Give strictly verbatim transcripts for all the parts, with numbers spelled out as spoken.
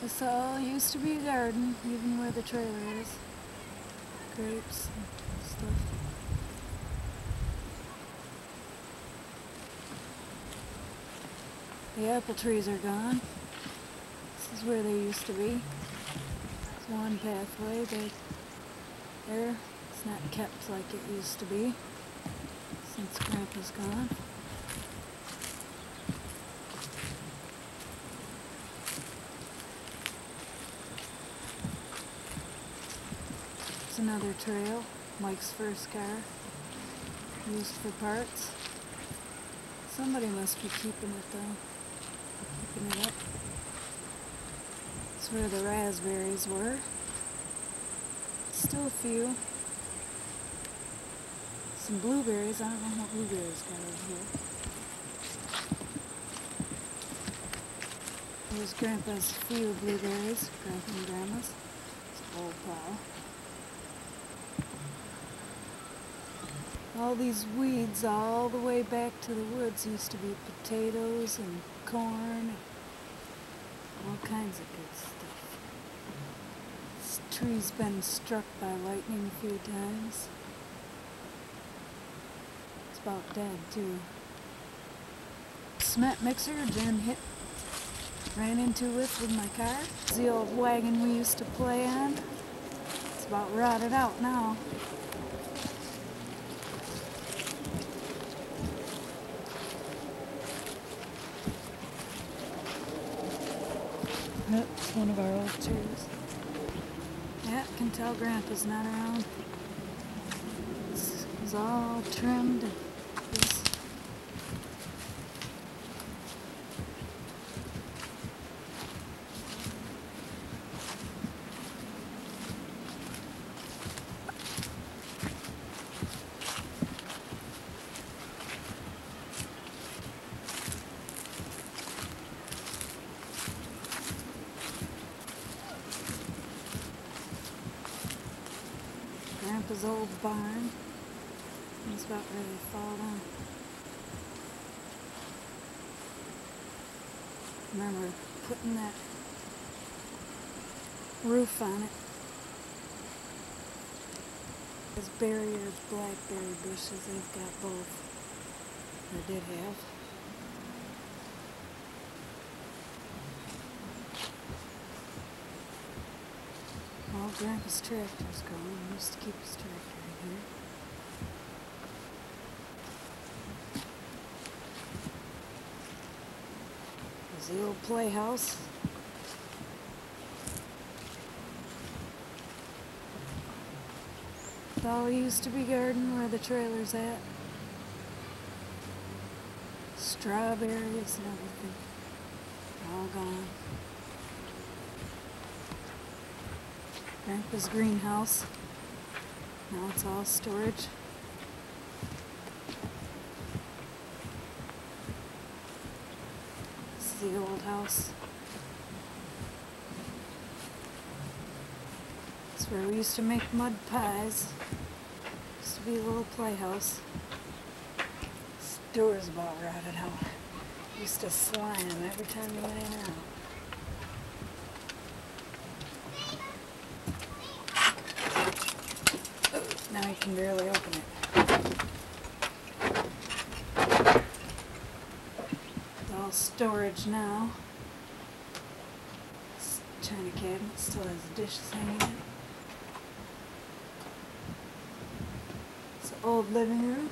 This all used to be a garden, even where the trailer is. Grapes and stuff. The apple trees are gone. This is where they used to be. There's one pathway back there. It's not kept like it used to be since Grandpa's gone. There's another trail, Mike's first car, used for parts. Somebody must be keeping it though, keeping it up. That's where the raspberries were. Still a few. Some blueberries. I don't know what blueberries got over here. There's Grandpa's few blueberries, Grandpa and Grandma's. It's an old pile. All these weeds all the way back to the woods used to be potatoes and corn, all kinds of good stuff. This tree's been struck by lightning a few times. It's about dead too. Cement mixer Jen hit, ran into it with my car. It's the old wagon we used to play on. It's about rotted out now. That's one of our old trees. Yeah, can tell Grandpa's not around. This is all trimmed. And this. Grandpa's old barn. It's about ready to fall down. Remember putting that roof on it. There's barrier blackberry bushes. They've got both. Or did have. Well, Grandpa's tractor's gone. He used to keep his tractor in here. There's the Old Playhouse. It all used to be garden where the trailer's at. Strawberries and everything. All gone. Grandpa's greenhouse. Now it's all storage. This is the old house. It's where we used to make mud pies. Used to be a little playhouse. This door's about rotted out. Used to slime every time you went in and out. Now you can barely open it. It's all storage now. This china cabinet still has the dishes hanging in it. It's the old living room.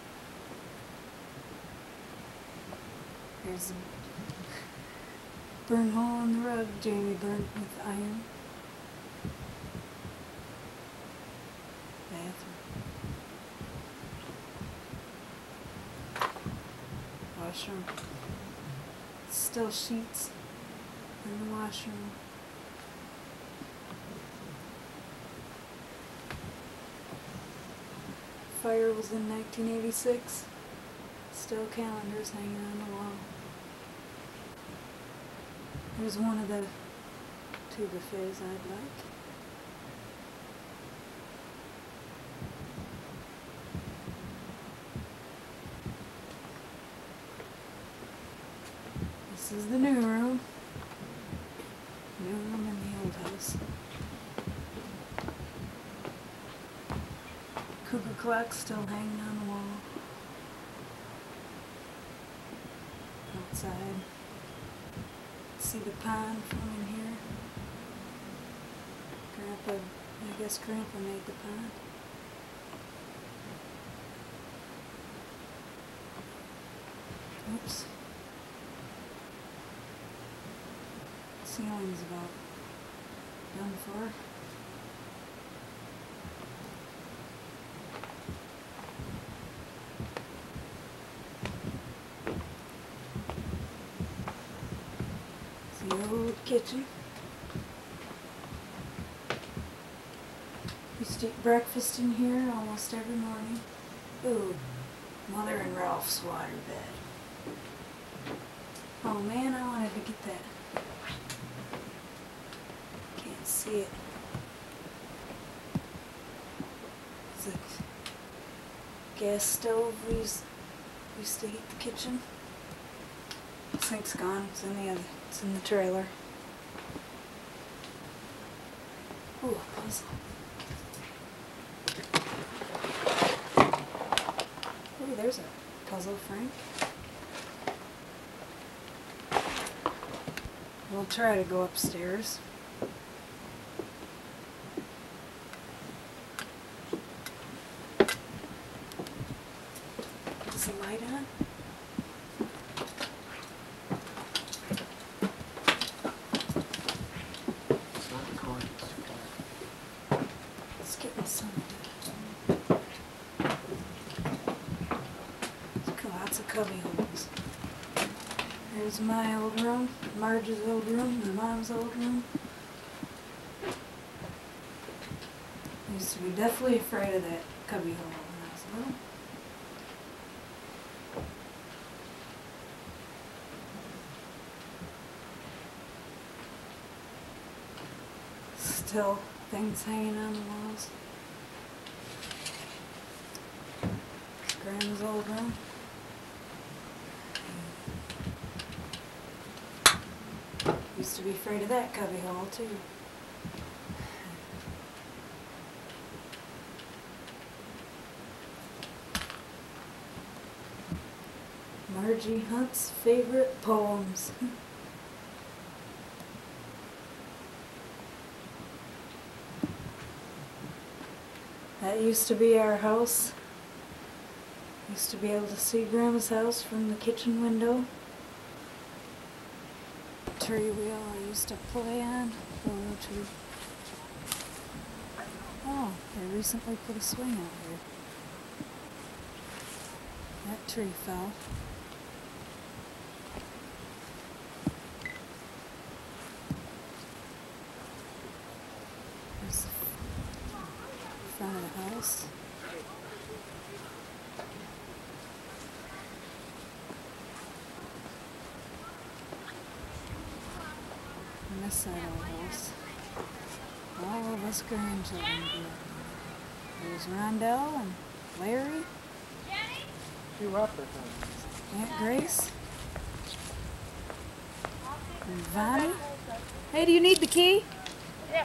There's a burn hole in the rug Jamie burned with iron. Washroom. Still sheets in the washroom. Fire was in nineteen eighty-six. Still calendars hanging on the wall. Here's one of the two buffets I'd like. This is the new room. New room in the old house. Cuckoo clock still hanging on the wall. Outside. See the pond from in here. Grandpa, I guess Grandpa made the pond. Oops. Ceiling's about done for. It's the old kitchen. Used to eat breakfast in here almost every morning. Ooh, Mother and Ralph's waterbed. Oh man, I wanted to get that. Can't see it. It's a gas stove we used, we used to heat the kitchen. This thing's gone. It's in the other. It's in the trailer. Ooh, a puzzle. Ooh, there's a puzzle, Frank. We'll try to go upstairs. Is the light on? It's not recording. It's getting some. Lots of cubbyholes. Here's my old room, Margie's old room, my mom's old room. I used to be deathly afraid of that cubbyhole when I was little. Still things hanging on the walls. Grandma's old room. Used to be afraid of that cubbyhole too. Margie Hunt's favorite poems. That used to be our house. Used to be able to see Grandma's house from the kitchen window. Tree we all used to play on. Oh, tree. Oh, they recently put a swing out here. That tree fell. There's the front of the house. On this side of the house, all of us grandchildren grew up. There's Rondell and Larry, Jennie? You up or Aunt Grace, and Vonnie. Hey, do you need the key? Yeah.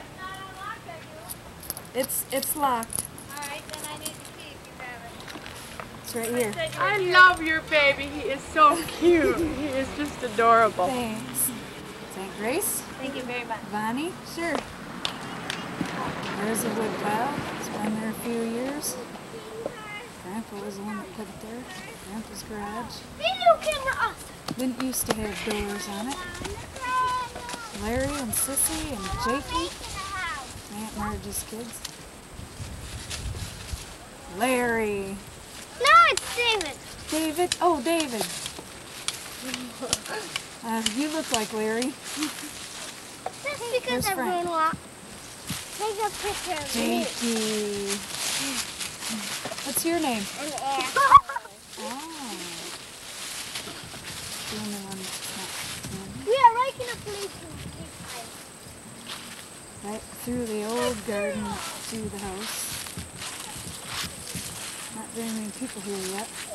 It's it's locked. Alright, then I need the key if you have it. It's right here. I love your baby. He is so cute. He is just adorable. Thanks. It's Aunt Grace. Thank you very much. Vonnie, sure. There's a wood pile. It's been there a few years. Grandpa was the one that put it there. Grandpa's garage. Video camera us. Didn't used to have doors on it. Larry and Sissy and Jakey. Aunt Margie's kids. Larry. No, it's David. David. Oh, David. Uh, you look like Larry. That's because Where's Frank? everyone walked. Take a picture of me. Jakey. What's your name? An air. Oh. The only one that's not. We are right in a place. Right through the old garden to the house. Not very many people here yet.